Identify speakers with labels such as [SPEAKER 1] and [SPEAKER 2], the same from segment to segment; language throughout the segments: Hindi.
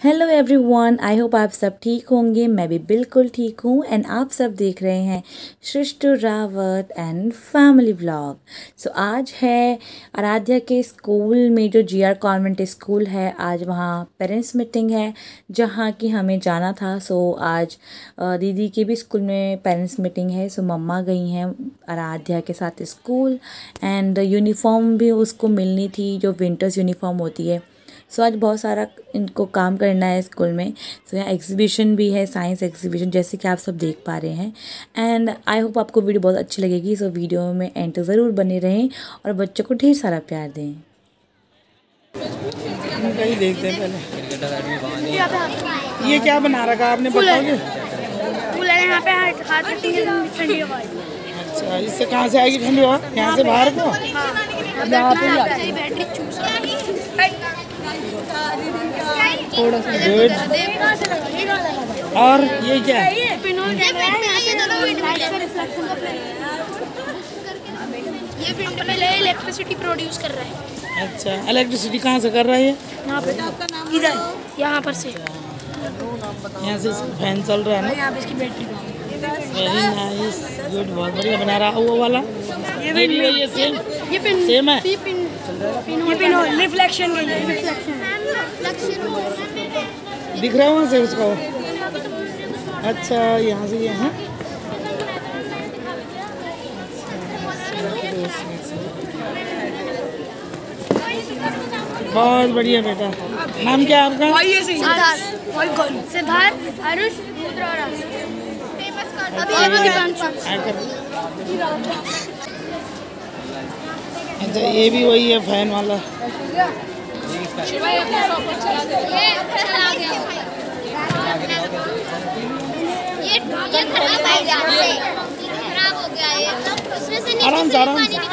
[SPEAKER 1] हेलो एवरीवन, आई होप आप सब ठीक होंगे। मैं भी बिल्कुल ठीक हूँ एंड आप सब देख रहे हैं Srishti Rawat and family vlog. So आज है आराध्या के स्कूल में, जो जीआर कॉन्वेंट स्कूल है, आज वहाँ पेरेंट्स मीटिंग है जहाँ कि हमें जाना था। सो आज दीदी के भी स्कूल में पेरेंट्स मीटिंग है। सो मम्मा गई हैं आराध्या के साथ स्कूल एंड यूनिफॉर्म भी उसको मिलनी थी, जो विंटर्स यूनिफॉर्म होती है। सो आज बहुत सारा इनको काम करना है स्कूल में। सो यहाँ एग्जीबिशन भी है, साइंस एग्जीबिशन, जैसे कि आप सब देख पा रहे हैं। एंड आई होप आपको वीडियो बहुत अच्छी लगेगी। सो वीडियो में एंड तक ज़रूर बने रहें और बच्चों को ढेर सारा प्यार दें।
[SPEAKER 2] ही देखते हैं पहले, ये क्या बना रखा आपने, बताओगे?
[SPEAKER 3] यहाँ पे ठंडी हवा।
[SPEAKER 2] अच्छा, इससे कहाँ से आएगी ठंडी हवा? यहाँ से बाहर को? थोड़ा सा गुड। और ये क्या है?
[SPEAKER 3] ये इलेक्ट्रिसिटी प्रोड्यूस कर रहा है।
[SPEAKER 2] अच्छा, इलेक्ट्रिसिटी कहाँ से कर रहा है ये?
[SPEAKER 3] यहाँ पे इधर, यहाँ पर से,
[SPEAKER 2] यहाँ से फैन चल रहा है ना?
[SPEAKER 3] यहाँ पे इसकी बैटरी।
[SPEAKER 2] वेरी नाइस, गुड, बहुत बढ़िया बना रहा। वो वाला ये सेम सेम है।
[SPEAKER 3] ये पिन रिफ्लेक्शन के लिए
[SPEAKER 2] दिख रहा है वहाँ से उसका। अच्छा, यहाँ से ये है। बहुत बढ़िया बेटा। नाम क्या है आपका?
[SPEAKER 3] सिद्धार्थ, आरुष,
[SPEAKER 2] अच्छा, ये भी वही है फैन वाला।
[SPEAKER 3] खराब हो गया है, उसमें से
[SPEAKER 2] आराम से आराम से।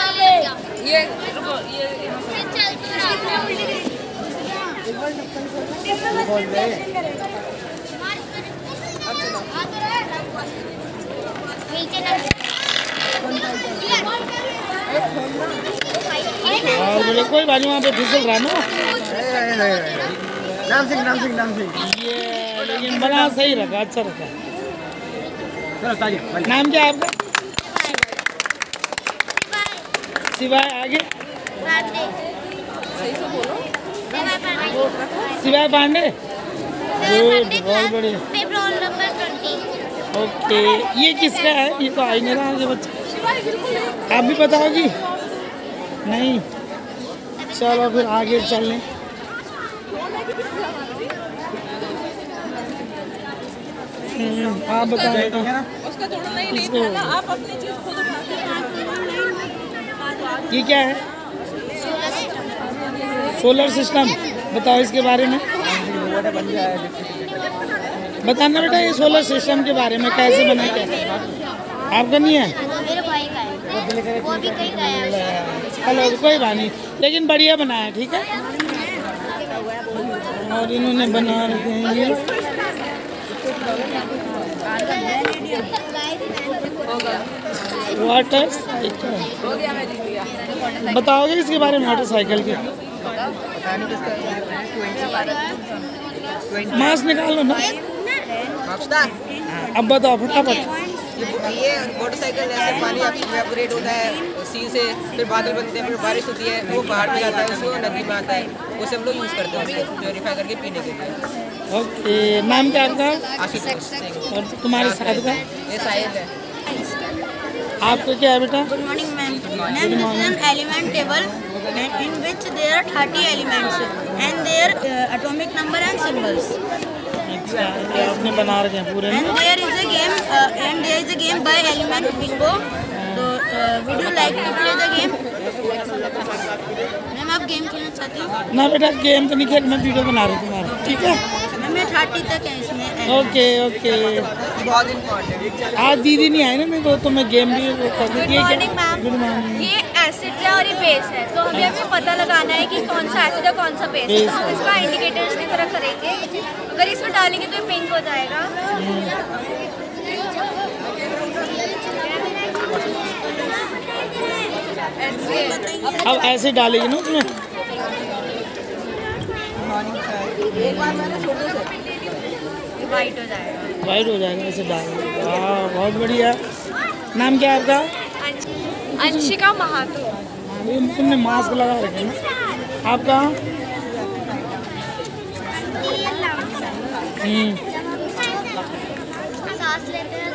[SPEAKER 2] कोई बात नहीं, वहाँ पे फिसल रहा ना। नाम सिंह ये, लेकिन बना सही रखा, अच्छा रखा। नाम क्या है आपका? शिवाय, आगे शिवाय पांडे। गुड, बहुत बढ़िया। ओके, ये किसका है? ये तो आ ही नहीं रहा है बच्चा। आप भी बताओगी? नहीं, चलो फिर आगे चल लें। आप बताएं इसको। ये क्या है? सोलर सिस्टम, बताओ इसके बारे में। बताना बेटा, ये सोलर सिस्टम के बारे में कैसे बना, क्या आपका नहीं है?
[SPEAKER 3] मेरे भाई का है, वो भी कहीं गया है।
[SPEAKER 2] चलो कोई बात नहीं, लेकिन बढ़िया बनाया, ठीक है। और इन्होंने बना रखे हैं ये वाटर साइकिल। बताओगे इसके बारे में, मोटर साइकिल के? मास्क निकाल लो ना। अब बताओ फटाफट।
[SPEAKER 4] ये मोटरसाइकिल जैसे पानी इवेपोरेट होता है सी से, फिर बादल बनते हैं, फिर बारिश होती है, वो पहाड़ पे जाता है, उसको नदी में आता है, उसे हम लोग यूज़ करते हैं उसको प्योरीफाई करके पीने के लिए।
[SPEAKER 2] ओके, नाम क्या आपका?
[SPEAKER 4] आशीष सिंह।
[SPEAKER 2] और तुम्हारे साथ का?
[SPEAKER 4] ये साहिल है।
[SPEAKER 2] आपका क्या है बेटा?
[SPEAKER 5] Good morning, ma'am. Ma'am, this is an element table in which there are 30 elements and their atomic number and symbols.
[SPEAKER 2] अच्छा, ये आपने बना रखे हैं पूरे
[SPEAKER 5] And
[SPEAKER 2] में।
[SPEAKER 5] there is a game by element bingo. So, would you like to play the game? Ma'am, आप गेम खेलना चाहती हो?
[SPEAKER 2] ना बेटा, गेम तो नहीं खेल, मैं वीडियो बना रही हूँ तुम्हारा, ठीक है।
[SPEAKER 5] मैम, मैं 30 तक है इसमें।
[SPEAKER 2] Okay okay.
[SPEAKER 4] बहुत इम्पोर्टेंट।
[SPEAKER 2] आज दीदी नहीं आई ना, नहीं तो मैं गेम भी कर देती है। Good morning.
[SPEAKER 3] ये एसिड है और ये बेस है, तो हमें अभी पता लगाना है कि कौन सा एसिड है कौन सा बेस है। तो हम इसका इंडिकेटर्स की तरह करेंगे। अगर इसमें डालेंगे तो ये पिंक हो जाएगा।
[SPEAKER 2] अब ऐसे डालेगी ना उसमें।
[SPEAKER 4] एक बार मैंने छोटे से
[SPEAKER 3] वाइट हो जाएगा।
[SPEAKER 2] वाइट हो जाएगा ऐसे डाल। वाह बहुत बढ़िया। नाम क्या है आपका?
[SPEAKER 3] अंशिका महातो।
[SPEAKER 2] ये तुमने मास्क लगा रखे ना। आपका?
[SPEAKER 3] सांस लेते हैं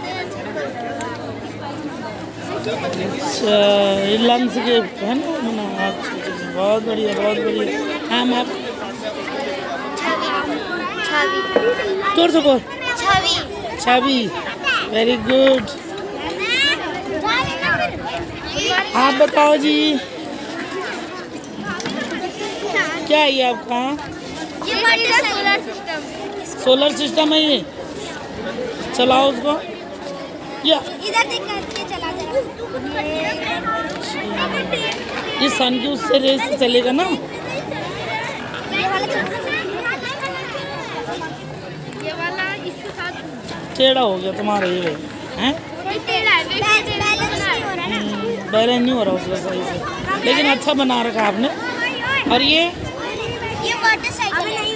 [SPEAKER 2] अच्छा ये लंग्स के है ना बना। अच्छा बहुत बढ़िया बहुत बढ़िया। नाम आप? जोर से बोल। छवि। Very good. आप बताओ जी क्या है ये आपका?
[SPEAKER 3] ये सोलर सिस्टम।
[SPEAKER 2] सोलर सिस्टम है ये। चलाओ उसको या
[SPEAKER 3] इधर देख के चला जरा।
[SPEAKER 2] ये सन की उससे रेस चलेगा ना।
[SPEAKER 3] ये वाला इसके साथ
[SPEAKER 2] टेढ़ा हो गया तुम्हारा ये हैं? बैलेंस नहीं हो रहा उसका सही से, लेकिन अच्छा बना रखा आपने। और ये
[SPEAKER 3] वाटर साइकिल है।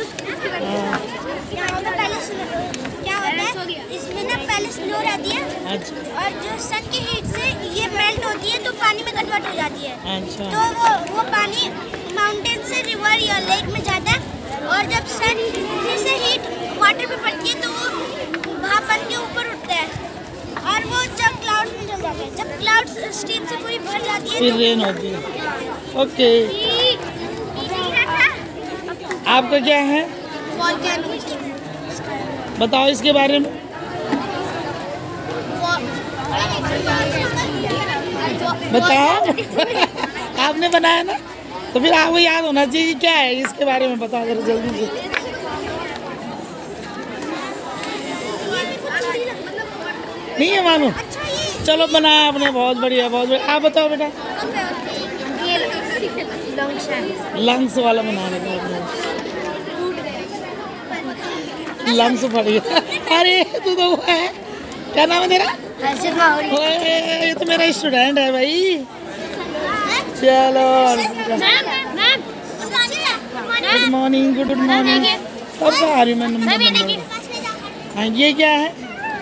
[SPEAKER 3] क्या होता है इसमें ना पहले स्नो रहती है
[SPEAKER 2] अच्छा
[SPEAKER 3] और जो सन की हीट से ये मेल्ट होती है तो पानी में कन्वर्ट हो जाती है।
[SPEAKER 2] अच्छा
[SPEAKER 3] तो वो पानी माउंटेन से रिवर या लेक में जाता है और जब सन फिर से हीट वाटर पे पड़ती है तो वो भापन के ऊपर उठता है और वो जब क्लाउड्स में चल जाते हैं। जब क्लाउड्स स्टीम से पूरी भर जाती है
[SPEAKER 2] फिर रेन होती है। ओके आपका क्या है बताओ इसके बारे में। बताओ आपने बनाया ना तो फिर आपको याद होना चाहिए क्या है इसके बारे में बताओ जरा जल्दी से। नहीं है मानो चलो बनाया आपने बहुत बढ़िया बहुत बढ़िया। आप बताओ बेटा। लंग्स वाला बना रहे आपने। लंग्स फट गया। अरे तू तो वो है क्या नाम है तेरा? ये तो मेरा स्टूडेंट है भाई। चलो गुड मॉर्निंग गुड मॉर्निंग। कब से आ रही मैं नंबर। हाँ ये क्या है?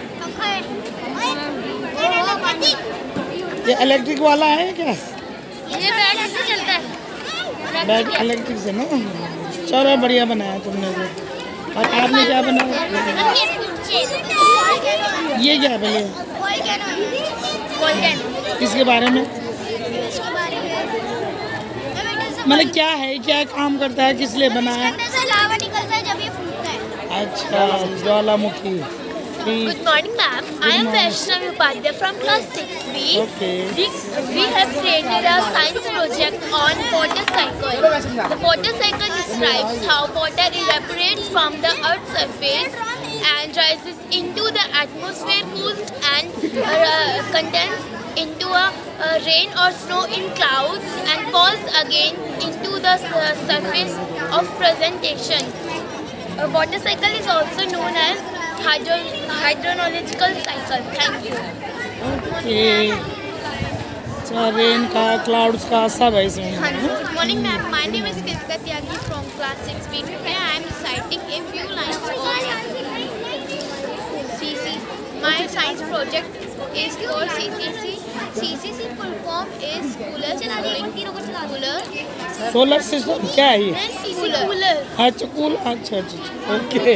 [SPEAKER 2] ये इलेक्ट्रिक वाला है क्या?
[SPEAKER 3] ये बैटरी से चलता है।
[SPEAKER 2] बैट इलेक्ट्रिक से ना। चलो बढ़िया बनाया तुमने तो। और आपने क्या बनाया? ये क्या है भैया? इसके बारे में मतलब क्या है क्या काम करता है किस लिए बनाया?
[SPEAKER 3] लावा निकलता है जब ये फूटता है।
[SPEAKER 2] अच्छा ज्वालामुखी।
[SPEAKER 6] Good morning, ma'am. I am Vaishnavi Upadhyay from class 6B.
[SPEAKER 2] Okay.
[SPEAKER 6] We have created a science project on water cycle. The water cycle describes how water evaporates from the Earth's surface and rises into the atmosphere, cools and condenses into a rain or snow in clouds and falls again into the surface of precipitation. A water cycle is also known as hydrological cycle. Thank you.
[SPEAKER 2] Okay. अच्छा रेन का क्लाउड्स का सब है इसमें।
[SPEAKER 6] Good morning, ma'am. My name is Kritika Tyagi from class 6B. Today I am reciting a few lines of CCC. My science project is called CCC. CCC full form is cooler.
[SPEAKER 2] Solar system क्या है ये?
[SPEAKER 6] Cooler.
[SPEAKER 2] अच्छा कूल अच्छा अच्छा ओके।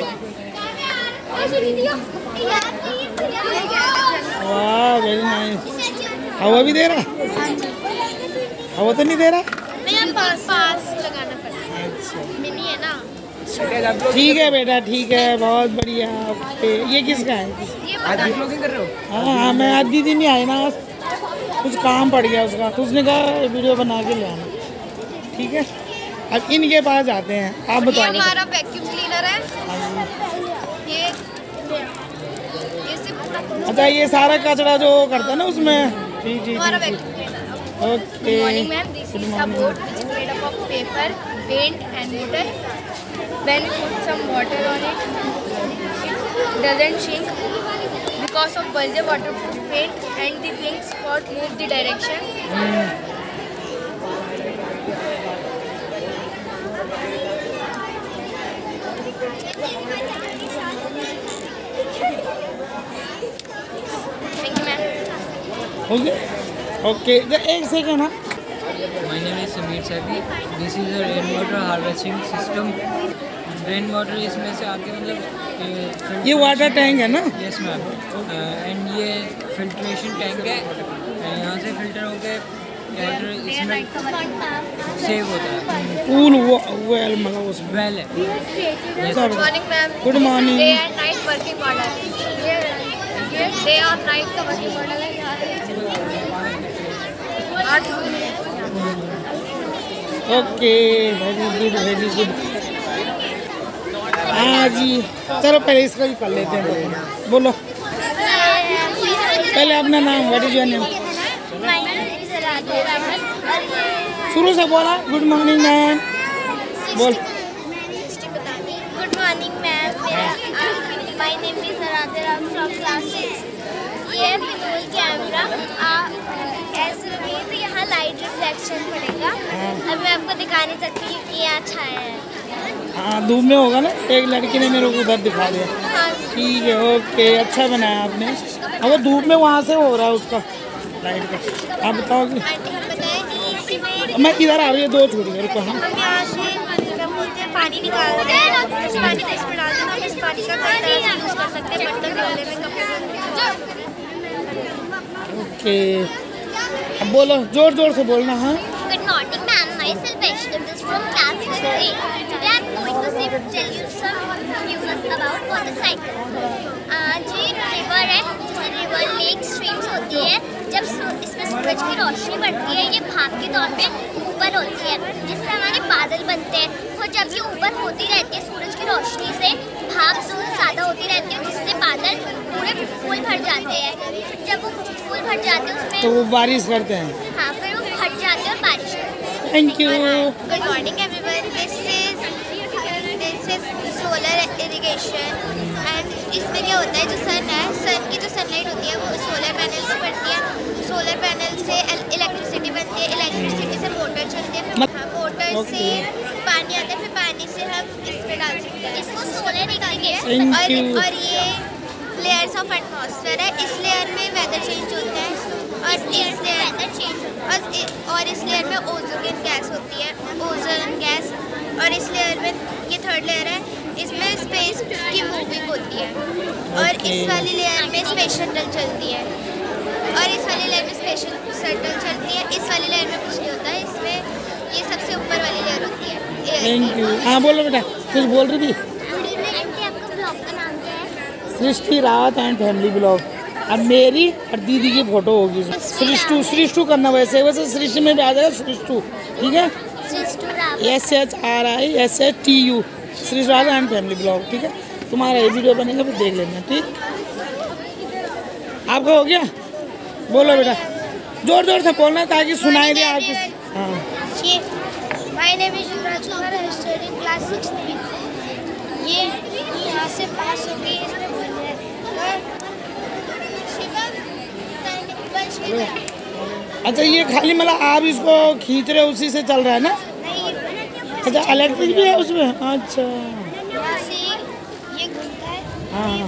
[SPEAKER 2] वाह वेरी नाइस। हवा भी दे रहा? हवा तो नहीं दे रहा?
[SPEAKER 6] नहीं हम पास लगाना पड़ता है। मिनी है ना।
[SPEAKER 2] ठीक है बेटा ठीक है बहुत बढ़िया। ओके ये किसका है?
[SPEAKER 4] आज ब्लॉगिंग कर रहे हो?
[SPEAKER 2] हाँ हाँ मैं आज दीदी नहीं आई ना आज कुछ काम पड़ गया उसका तो उसने कहा वीडियो बना के ले आना। ठीक है अब इनके पास जाते हैं। आप बताओ।
[SPEAKER 3] हमारा वैक्यूम क्लीनर है। ये
[SPEAKER 2] अच्छा ये सारा कचरा जो करता है ना उसमें। जी जी
[SPEAKER 3] हमारा
[SPEAKER 2] जी
[SPEAKER 3] vacuum cleaner.
[SPEAKER 2] Okay
[SPEAKER 3] Morning, ma'am. This is a boat which is made up of paper, paint, and water. When we put some water on it, it doesn't sink because of Berger waterproof paint and the wings for move the direction.
[SPEAKER 2] Okay एक सेकेंड। हाँ
[SPEAKER 7] My name is Samir Sethi. This is a rainwater harvesting system. Rainwater इसमें से आके मतलब
[SPEAKER 2] ये वाटर टैंक है ना?
[SPEAKER 7] Yes ma'am. एंड ये फिल्ट्रेशन टैंक है, यहाँ से फिल्टर होके वाटर इसमें सेव होता है।
[SPEAKER 2] पूल वेल मतलब उसमें
[SPEAKER 7] वेल है।
[SPEAKER 6] Good morning, ma'am.
[SPEAKER 2] Good morning.
[SPEAKER 6] Day and night working model. ये day और night का working model है यहाँ पे।
[SPEAKER 2] Okay very good. हाँ जी चलो पहले इसका ही कर लेते हैं। बोलो पहले अपना नाम, व्हाट इज योर नेम? शुरू से बोला। Good morning ma'am. बोल।
[SPEAKER 3] Good morning ma'am, my name is Radha from class 6। ये पिनोल कैमरा तो यहाँ लाइट रिफ्लेक्शन पड़ेगा। अब मैं आपको दिखा नहीं सकती कि ये अच्छा है।
[SPEAKER 2] हाँ धूप में होगा ना, एक लड़की ने मेरे को उधर दिखा दिया।
[SPEAKER 3] हाँ
[SPEAKER 2] ठीक है ओके, अच्छा बनाया आपने। अब वो धूप में वहाँ से हो रहा है उसका लाइट का। आप बताओगे?
[SPEAKER 3] आंटी हम बताएं इसी में
[SPEAKER 2] मैं इधर आ रही है, दो छोड़ी मेरे को। हाँ
[SPEAKER 3] हम यहाँ से क्या बोलते हैं पानी निकालते हैं, उस पानी को इसमें डाल देना। इस पानी का कई तरह से यूज़ कर सकते हैं, बर्तन धोने में, कपड़े धोने में।
[SPEAKER 2] ओके अब बोलो, जोर जोर से बोलना। हाँ
[SPEAKER 3] Good morning, ma'am. Myself Vaishnav is from class 6A. Today I'm going to tell you some news about motorcycle. ये रिवर है, जैसे रिवर लेक स्ट्रीम्स होती है। जब इसमें सूरज की रोशनी पड़ती है, ये भाप के तौर पे ऊपर होती है, जिससे हमारे बादल बनते हैं। और जब ये ऊपर होती रहती है सूरज की रोशनी से, भाप ज़्यादा होती रहती है, जिससे बादल पूरे फूल भर जाते हैं। फिर जब वो फूल भर जाते हैं उसमें
[SPEAKER 2] तो वो बारिश करते हैं।
[SPEAKER 3] हाँ फिर वो फट जाते हैं और बारिश करते हैं।
[SPEAKER 2] Thank you.
[SPEAKER 3] Good morning everyone, this is solar irrigation. And इसमें क्या होता है, जो सन है, सन की जो सनलाइट होती है वो सोलर पैनल पर पड़ती है। सोलर पैनल से इलेक्ट्रिसिटी बनती है, इलेक्ट्रिसिटी से मोटर चलती है, फिर मोटर से पानी आता है, फिर पानी से हम इसमें डाल सकते हैं। इसको सोलर इरिगेशन। और ये लेयर्स ऑफ एटमॉस्फेयर है, इस लेयर में वेदर चेंज होता है और इस लेयर में ओजोन गैस होती है, ओजोन गैस। और इस लेयर में ये थर्ड लेयर है, इसमें स्पेस की मूविंग होती है। और इस वाली लेयर में स्पेस शटल चलती है, और इस वाली लेयर में स्पेस शटल चलती है। इस वाली लेयर में कुछ नहीं होता है, इसमें ये सबसे ऊपर वाली लेयर होती है।
[SPEAKER 2] Thank you. हाँ बोलो बेटा, कुछ बोल रही थी?
[SPEAKER 3] आपका ब्लॉग का नाम क्या है?
[SPEAKER 2] Srishti Rawat and family blog. अब मेरी और दीदी की फोटो होगी। सृष्टु करना, वैसे वैसे सृष्टि में भी आ जाएगा सृष्टु, ठीक है? SHRISHTU Srishti Rawat and family blog, ठीक है? तुम्हारा ये वीडियो बनेगा फिर देख लेना, ठीक? आपका हो गया? बोलो बेटा, जोर जोर से बोलना ताकि सुनाई दे आपकी। हाँ
[SPEAKER 3] my name is Yuvraj Kumar, I study in class 6B। ये यहाँ से पास हो गई, इसमें बोल रहे हैं
[SPEAKER 2] अच्छा ये खाली मतलब आप इसको खींच रहे हो, उसी से चल रहा है ना? अच्छा इलेक्ट्रिक भी है उसमें? अच्छा
[SPEAKER 3] ये घूमता है।
[SPEAKER 2] हाँ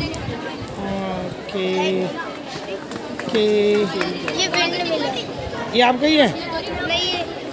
[SPEAKER 2] ओके ओके।
[SPEAKER 3] ये विंड मिल है,
[SPEAKER 2] ये आपका ही है?
[SPEAKER 3] नहीं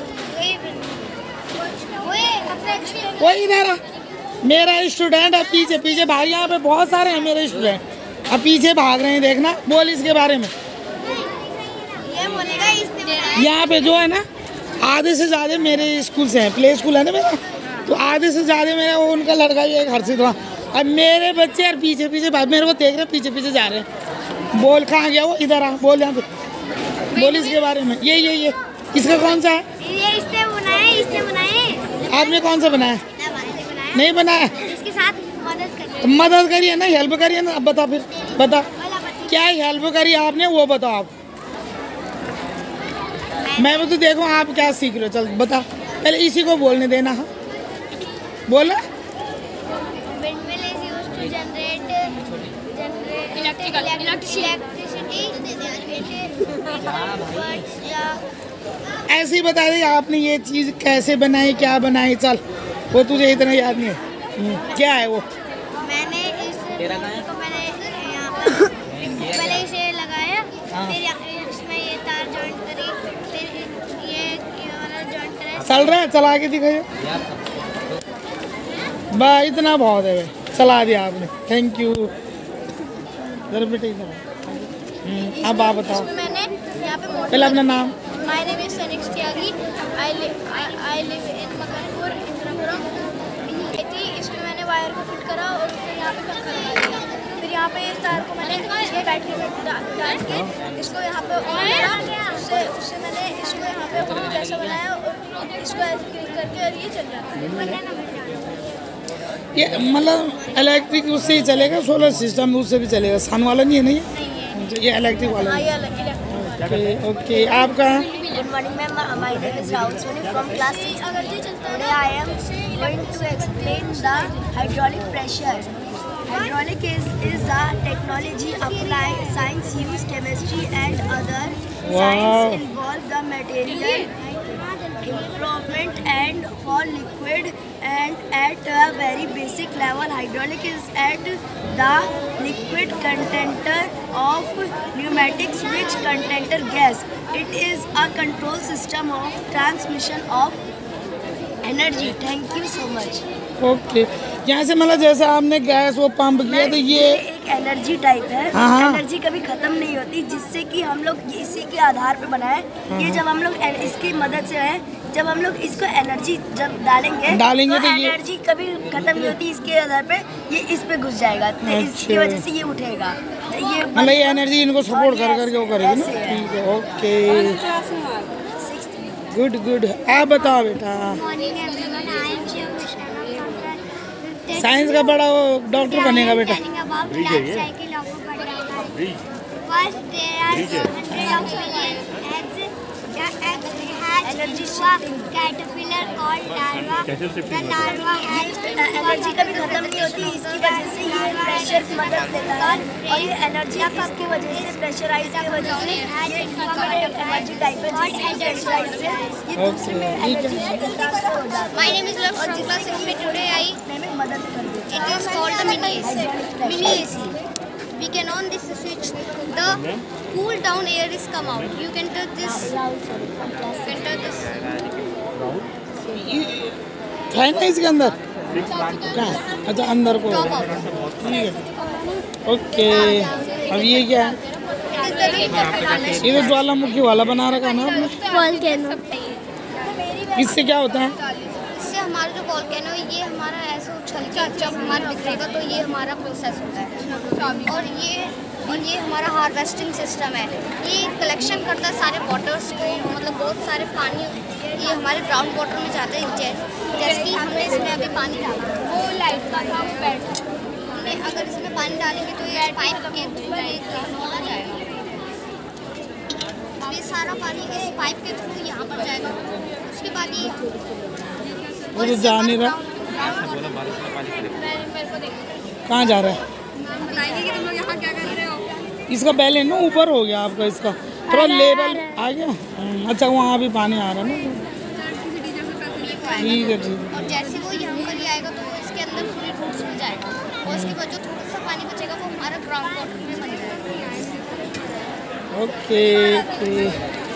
[SPEAKER 2] वो इधर आ, मेरा स्टूडेंट है पीछे पीछे भाग, यहाँ पे बहुत सारे हैं मेरे स्टूडेंट, अब पीछे भाग रहे हैं, देखना। बोल इसके बारे में।
[SPEAKER 3] ये बोलेगा इसने
[SPEAKER 2] यहाँ पे जो है ना, आधे से ज़्यादा मेरे स्कूल से हैं, प्ले स्कूल है ना मेरा, तो आधे से ज़्यादा मेरा वो उनका लड़का भी एक हर्षित हुआ। अब मेरे बच्चे यार पीछे पीछे भाग, मेरे को देख रहे पीछे पीछे जा रहे हैं। बोल कहाँ गया वो? इधर आ, बोल यहाँ पे, बोल इसके बारे में। ये इसका कौन सा है?
[SPEAKER 3] ये इसने बनाए।
[SPEAKER 2] आपने कौन सा बनाया? नहीं बनाया?
[SPEAKER 3] इसके साथ
[SPEAKER 2] मदद करिए ना, हेल्प करिए ना। अब बता, फिर बता क्या हेल्प करी आपने, वो बताओ आप। मैं भी तो देखो आप क्या सीख रहे हो। चल बता, पहले इसी को बोलने देना। हाँ बोला।
[SPEAKER 3] Windmill is used to generate electricity.
[SPEAKER 2] ऐसे ही बता दी आपने ये चीज़ कैसे बनाई, क्या बनाई। चल वो तुझे इतना याद नहीं है, क्या है वो?
[SPEAKER 3] मैंने इस को मैंने यहाँ पर पहले इसे लगाया, फिर
[SPEAKER 2] चल रहा है, चला के दिखाइए। बा इतना बहुत है, चला दिया आपने, थैंक यू। जरा बेटे इधर, अब आप बताओ।
[SPEAKER 3] मैंने यहाँ पे
[SPEAKER 2] पहले अपना नाम।
[SPEAKER 3] My name is Saniks Tyagi, I live in Makanpur Indirapuram. इसमें मैंने वायर को फिट करा और फिर यहाँ पे पंखा लगा दिया। फिर यहाँ पे इस तार को मैंने ये बैटरी में डाल के इसको यहाँ पे ऑन करा। उससे मैंने इसको यहाँ पे होल जैसा बनाया और इसको ऐसे क्लिक करके और ये चल जाता है।
[SPEAKER 2] ये मतलब इलेक्ट्रिक उससे ही चलेगा, सोलर सिस्टम उससे भी चलेगा, सन वाला नहीं है? नहीं, ये इलेक्ट्रिक वाला है। ओके, आप कहाँ?
[SPEAKER 8] Good morning, ma'am. My name is Rahul Soni from class 6. Today I am going to explain the hydraulic pressure. Hydraulic is a technology applied science use chemistry and other science involve the material improvement and for liquid and at a very basic level. Hydraulic is at the liquid container of pneumatics which container gas. It is a control system of transmission of energy. Thank you so much.
[SPEAKER 2] Okay, यहाँ से मतलब जैसे आपने गैस वो पंप किया तो ये
[SPEAKER 8] एक एनर्जी टाइप है। एनर्जी कभी खत्म नहीं होती, जिससे कि हम लोग इसी के आधार पे बनाए। ये जब हम लोग इसकी मदद से है, जब हम लोग इसको एनर्जी जब डालेंगे तो एनर्जी कभी खत्म नहीं होती। इसके आधार पे ये इस पे घुस जाएगा, तो इसकी वजह से ये उठेगा। ये
[SPEAKER 2] मतलब ये एनर्जी इनको सपोर्ट कर करके वो करेगी ना। ठीक है, ओके, गुड। आप बताओ बेटा। साइंस का बड़ा वो डॉक्टर बनेगा बेटा।
[SPEAKER 8] एनर्जी कभी खत्म नहीं होती, इसकी वजह से ये प्रेशर की मदद लेता है और ये एनर्जी इसकी वजह से प्रेशराइज की वजह से ये एनर्जी टाइप है जिससे प्रेशराइज से ये दूसरे में एनर्जी हो जाता है।
[SPEAKER 3] My name is Love from class 6 में today
[SPEAKER 8] मदद कर देती है।
[SPEAKER 3] it is called the mini AC. We can on this switch, the cool down air is come out. You can touch this.
[SPEAKER 2] Fan है इसके अंदर? क्या? अच्छा, अंदर को। ठीक है, ओके। अब ये क्या है? ये तो ज्वालामुखी वाला बना रखा है ना आपने? इससे क्या होता है?
[SPEAKER 3] इससे हमारा जो वोल्केनो है ये हमारा ऐसे उछल के जब हमारा बिखरेगा तो ये हमारा प्रोसेस होता है। और ये हमारा हार्वेस्टिंग सिस्टम है। ये कलेक्शन करता है सारे वाटर्स को, मतलब बहुत सारे पानी ये हमारे ग्राउंड वाटर में जाता है। जैसे कि हमने इसमें अभी पानी डाला, वो लाइट का था, हमने अगर इसमें पानी डालेंगे तो ये पाइप के थ्रू जाएगा। ये सारा पानी इस पाइप के थ्रू यहाँ पर जाएगा। उसके बाद ये
[SPEAKER 2] वो तो जा नहीं रहा, कहाँ जा रहा है? इसका पहले ना ऊपर हो गया आपका, इसका थोड़ा लेवल आ गया। अच्छा, वहाँ भी पानी आ रहा है ना। ठीक है।
[SPEAKER 3] और जैसे वो यहाँ पर ही आएगा तो वो इसके अंदर पूरी रूट्स में जाएगा और उसके बाद जो थोड़ा सा पानी बचेगा वो हमारा ग्राउंड वाटर में बन जाएगा।
[SPEAKER 2] ओके,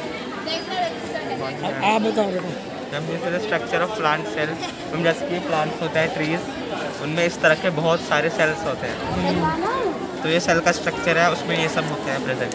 [SPEAKER 2] आप बताओ बेटा।
[SPEAKER 9] स्ट्रक्चर ऑफ प्लांट सेल, जैसे कि प्लांट्स होते हैं, ट्रीज, उनमें इस तरह के बहुत सारे सेल्स होते हैं। तो ये सेल का स्ट्रक्चर है, उसमें ये सब होते हैं प्रेजेंट।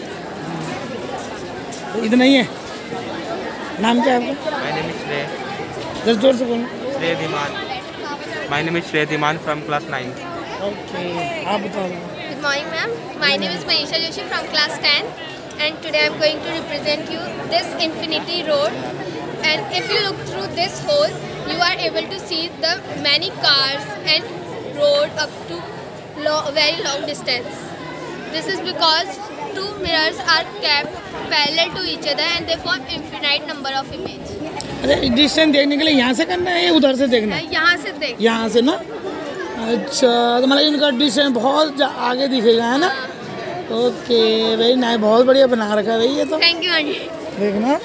[SPEAKER 2] इतना ही है? नाम क्या है आपका?
[SPEAKER 9] My name is Shrey.
[SPEAKER 2] Just जोर से बोलो।
[SPEAKER 9] श्रेय धीमान। माय नेम इज श्रेय धीमान फ्रॉम क्लास 9।
[SPEAKER 2] ओके, आप बताओ।
[SPEAKER 6] Good morning, ma'am. My name is Manisha Joshi from class 10, and today I'm going to represent you this infinity road. And if you look through this hole, you are able to see the many cars and road up to very long distance. This is because two mirrors are kept parallel to each other and they form infinite number of images.
[SPEAKER 2] अच्छा, डिस्टेंस देखने के लिए यहाँ से करना है या उधर से देखना है?
[SPEAKER 6] यहाँ से देख।
[SPEAKER 2] यहाँ से ना? अच्छा, तो मतलब इनका डिस्टेंस बहुत आगे दिखेगा, है ना? ओके, भाई नाइस, बहुत बढ़िया बना रखा है भाई ये तो।
[SPEAKER 6] Thank you aunty.
[SPEAKER 2] देखना,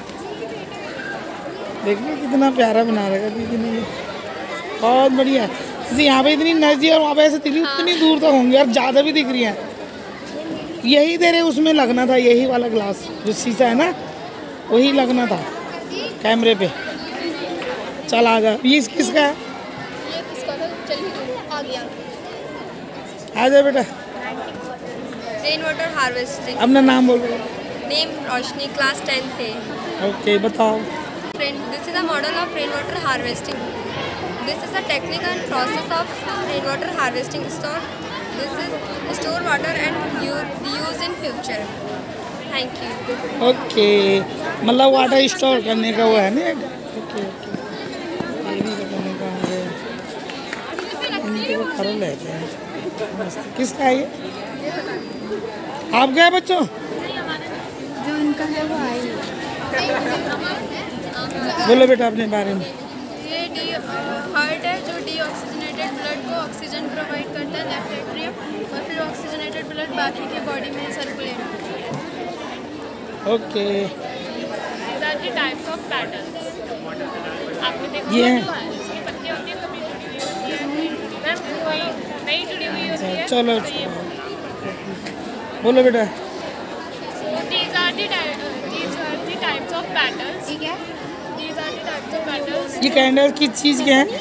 [SPEAKER 2] देखिए कितना प्यारा बना रखा है दीदी ने, बहुत बढ़िया। जैसे यहाँ पे इतनी नजदीक और वहाँ पे ऐसे दिख रही, उतनी दूर तक होंगे और ज़्यादा भी दिख रही है। यही तेरे उसमें लगना था, यही वाला ग्लास जो शीशा है ना, वही लगना था कैमरे पे। चल आ जा। ये किसका है?
[SPEAKER 6] ये किसका था? चलिए आ गया।
[SPEAKER 2] आ जा बेटा।
[SPEAKER 10] Rain water harvesting.
[SPEAKER 2] अपना नाम बोल रहे।
[SPEAKER 10] नेम रोशनी, क्लास 10th है।
[SPEAKER 2] ओके बताओ।
[SPEAKER 10] This is a model of rainwater harvesting. This is a technical process of rainwater harvesting. This is store water and use in future. Thank you.
[SPEAKER 2] Okay, मतलब वाटर स्टोर करने का वो है ना। ओके ओके, ये भी करने का है। इनको कर लेते हैं। किसका है ये? आपका है बच्चों?
[SPEAKER 6] जो इनका है वो आई।
[SPEAKER 2] बोलो बेटा अपने बारे में।
[SPEAKER 6] ये हार्ट है जो डीऑक्सीजनेटेड ब्लड को ऑक्सीजन प्रोवाइड करता है लेफ्ट एट्रियम, और फिर ऑक्सीजनेटेड ब्लड बाकी के बॉडी में सर्कुलेट होता है।
[SPEAKER 2] ओके,
[SPEAKER 6] टाइप्स ऑफ पैटर्न्स आपने देखा
[SPEAKER 2] ये
[SPEAKER 6] है, इसकी पत्तियां होती हैं कभी जुड़ी हुई होती है, मैम कोई नहीं जुड़ी हुई होती है।
[SPEAKER 2] चलो बोलो बेटा।
[SPEAKER 6] These are the types of patterns. ठीक है? These are the types of patterns.
[SPEAKER 2] ये कैंडल की चीज़ क्या है?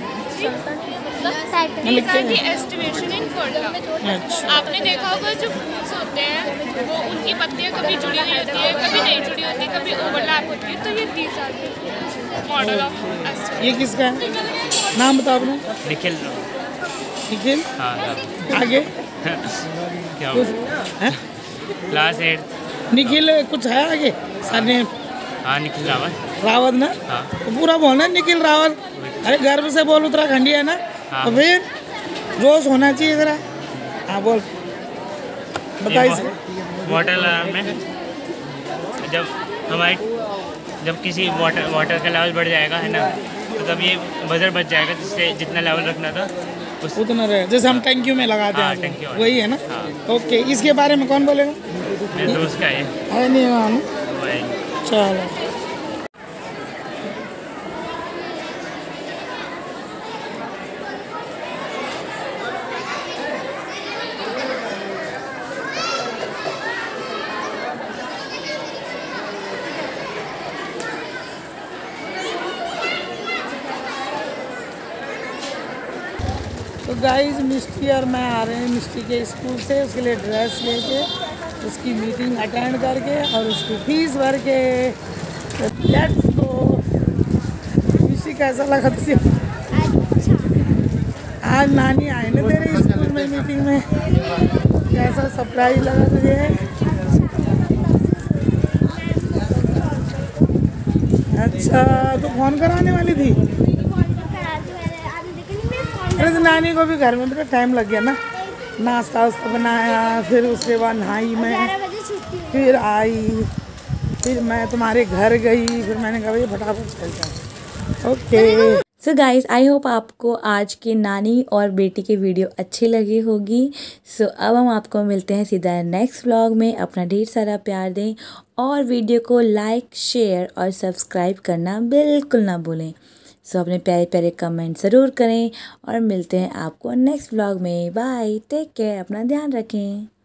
[SPEAKER 6] These are the estimation in Kerala.
[SPEAKER 2] अच्छा,
[SPEAKER 6] आपने देखा होगा जो फूल्स होते हैं वो उनकी पत्तियां कभी जुड़ी हुई होती है, कभी नहीं जुड़ी होती, कभी ओवरलैप होती है, तो ये these are the model of estimation.
[SPEAKER 2] ये किसका है? नाम बताओ अपना।
[SPEAKER 9] निखिल।
[SPEAKER 2] निखिल?
[SPEAKER 9] हाँ
[SPEAKER 2] आगे
[SPEAKER 9] क्या
[SPEAKER 2] कुछ है?
[SPEAKER 9] क्लास 8।
[SPEAKER 2] निखिल कुछ है आगे? सरनेम?
[SPEAKER 9] हाँ निखिल रावत।
[SPEAKER 2] रावत ना?
[SPEAKER 9] हाँ।
[SPEAKER 2] तो पूरा बोलना निखिल रावत। अरे गर्व से बोल, उत्तराखंडी है ना?
[SPEAKER 9] हाँ।
[SPEAKER 2] तो फिर जोश होना चाहिए जरा। हाँ बोल, बताइए।
[SPEAKER 9] वाटर में जब किसी वाटर का लेवल बढ़ जाएगा है ना, तो तब ये बजर बच जाएगा, जिससे जितना लेवल रखना था
[SPEAKER 2] उतना रहे। जैसे हम टंकियों में लगाते
[SPEAKER 9] हाँ,
[SPEAKER 2] हैं,
[SPEAKER 9] टंकी वाला।
[SPEAKER 2] वही है ना?
[SPEAKER 9] हाँ।
[SPEAKER 2] ओके, इसके बारे में कौन बोलेगा?
[SPEAKER 9] मेरे दोस्त का
[SPEAKER 2] है नहीं मालूम।
[SPEAKER 9] है।
[SPEAKER 2] चलो तो गाइस मिस्टी और मैं आ रहे हैं मिस्टी के स्कूल से, उसके लिए ड्रेस लेके, उसकी मीटिंग अटेंड करके और उसकी फीस भर के। Let's go. मिस्टी कैसा लगा तुझे? आज नानी आए ना तेरे स्कूल में मीटिंग में, कैसा सरप्राइज लगा तुझे? अच्छा, तो फोन कराने वाली थी? अरे तो नानी को भी घर में बेटा टाइम लग गया ना, नाश्ता वास्ता बनाया, फिर उसके बाद नहाई मैं, फिर आई, फिर मैं तुम्हारे घर गई, फिर मैंने कहा भाई फटाफट चल जाओ। Okay so guys, I hope आपको आज के नानी और बेटी के वीडियो अच्छी लगी होगी। सो अब हम आपको मिलते हैं सीधा नेक्स्ट व्लॉग में। अपना ढेर सारा प्यार दें और वीडियो को लाइक, शेयर और सब्सक्राइब करना बिल्कुल ना भूलें। सो अपने प्यारे प्यारे कमेंट ज़रूर करें और मिलते हैं आपको नेक्स्ट व्लॉग में। बाय, टेक केयर, अपना ध्यान रखें।